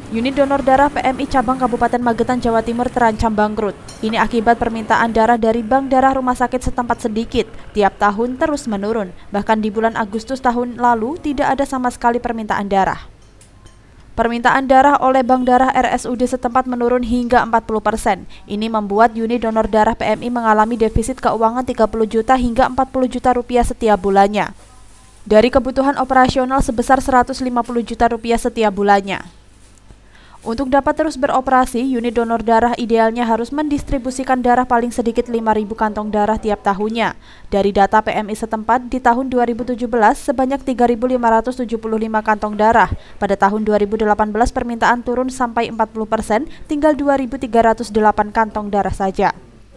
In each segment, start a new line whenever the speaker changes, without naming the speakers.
Unit donor darah PMI cabang Kabupaten Magetan, Jawa Timur terancam bangkrut. Ini akibat permintaan darah dari bank darah rumah sakit setempat sedikit. Tiap tahun terus menurun. Bahkan di bulan Agustus tahun lalu tidak ada sama sekali permintaan darah. Permintaan darah oleh bank darah RSUD setempat menurun hingga 40%. Ini membuat unit donor darah PMI mengalami defisit keuangan 30 juta hingga 40 juta rupiah setiap bulannya. Dari kebutuhan operasional sebesar 150 juta rupiah setiap bulannya. Untuk dapat terus beroperasi, unit donor darah idealnya harus mendistribusikan darah paling sedikit 5.000 kantong darah tiap tahunnya. Dari data PMI setempat, di tahun 2017 sebanyak 3.575 kantong darah. Pada tahun 2018 permintaan turun sampai 40%, tinggal 2.308 kantong darah saja.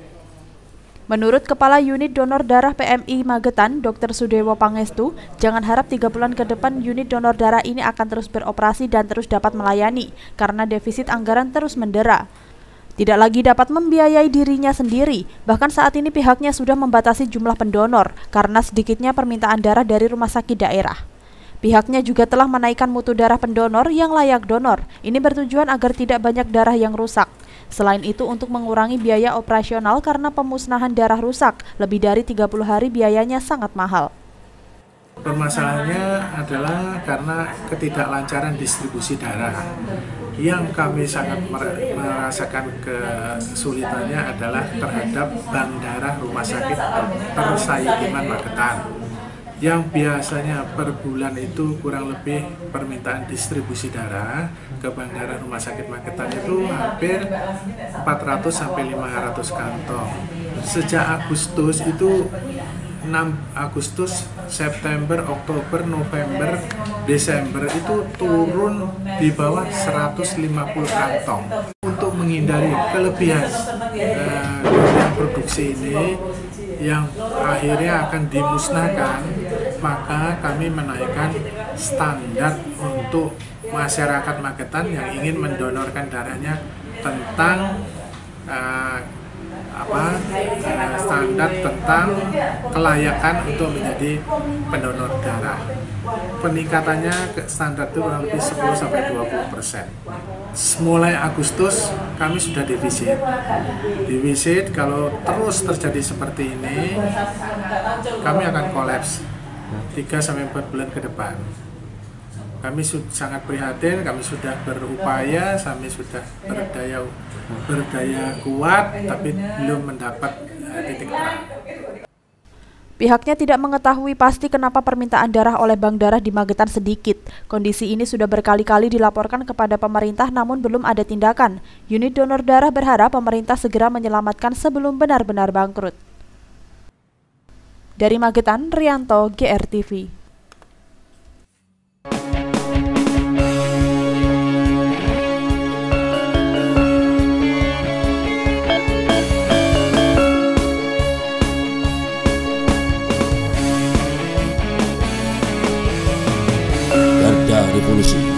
Menurut Kepala Unit Donor Darah PMI Magetan, Dr. Sudewo Pangestu, jangan harap 3 bulan ke depan unit donor darah ini akan terus beroperasi dan terus dapat melayani, karena defisit anggaran terus mendera. Tidak lagi dapat membiayai dirinya sendiri, bahkan saat ini pihaknya sudah membatasi jumlah pendonor, karena sedikitnya permintaan darah dari rumah sakit daerah. Pihaknya juga telah menaikkan mutu darah pendonor yang layak donor. Ini bertujuan agar tidak banyak darah yang rusak. Selain itu untuk mengurangi biaya operasional karena pemusnahan darah rusak, lebih dari 30 hari biayanya sangat mahal.
Permasalahannya adalah karena ketidaklancaran distribusi darah. Yang kami sangat merasakan kesulitannya adalah terhadap bank darah rumah sakit Dr. Saidiman Magetan, yang biasanya per bulan itu kurang lebih permintaan distribusi darah ke bank darah rumah sakit Magetan itu hampir 400 sampai 500 kantong. Sejak Agustus itu 6 Agustus, September, Oktober, November, Desember itu turun di bawah 150 kantong. Untuk menghindari kelebihan produksi ini yang akhirnya akan dimusnahkan, maka kami menaikkan standar untuk masyarakat Magetan yang ingin mendonorkan darahnya tentang standar tentang kelayakan untuk menjadi pendonor darah. Peningkatannya ke standar itu kurang lebih 10-20%. Mulai Agustus kami sudah defisit. Defisit kalau terus terjadi seperti ini, kami akan kolaps 3-4 bulan ke depan. Kami sangat prihatin, kami sudah berupaya, kami sudah berdaya kuat, tapi belum mendapat titik terang.
Pihaknya tidak mengetahui pasti kenapa permintaan darah oleh bank darah di Magetan sedikit. Kondisi ini sudah berkali-kali dilaporkan kepada pemerintah namun belum ada tindakan. Unit donor darah berharap pemerintah segera menyelamatkan sebelum benar-benar bangkrut. Dari Magetan, Rianto, GRTV.
Revolusi